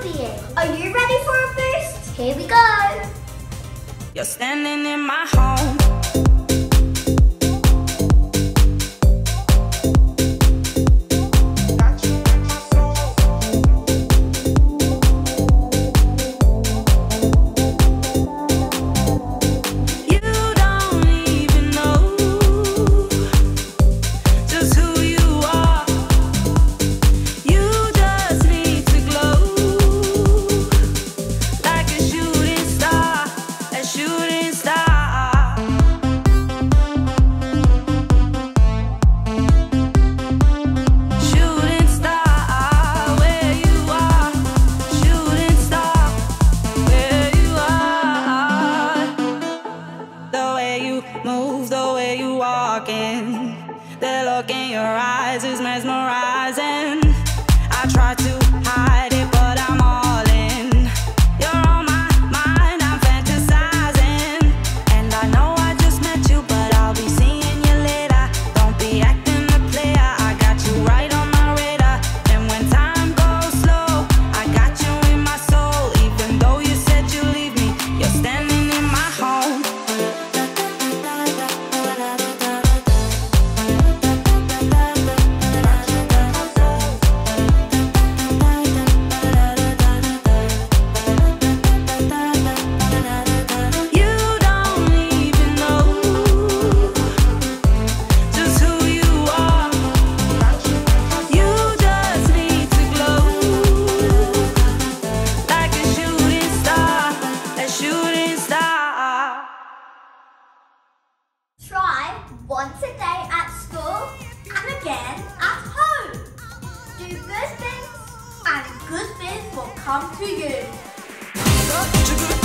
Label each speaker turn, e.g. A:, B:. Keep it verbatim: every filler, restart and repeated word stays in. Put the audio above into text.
A: well-being. Are you ready for a boost? Here we go.
B: You're standing in my home. Move the way you walking, the look in your eyes is mesmerizing. I try to hide it, but I'm all in. You're on my mind, I'm fantasizing. And I know I just met you, but I'll be seeing you later. Don't be acting a player, I got you right on my radar. And when time goes slow, I got you in my soul. Even though you said you leave me, you're standing in my home.
A: Try once a day at school and again at home. Do good things and good things will come to you.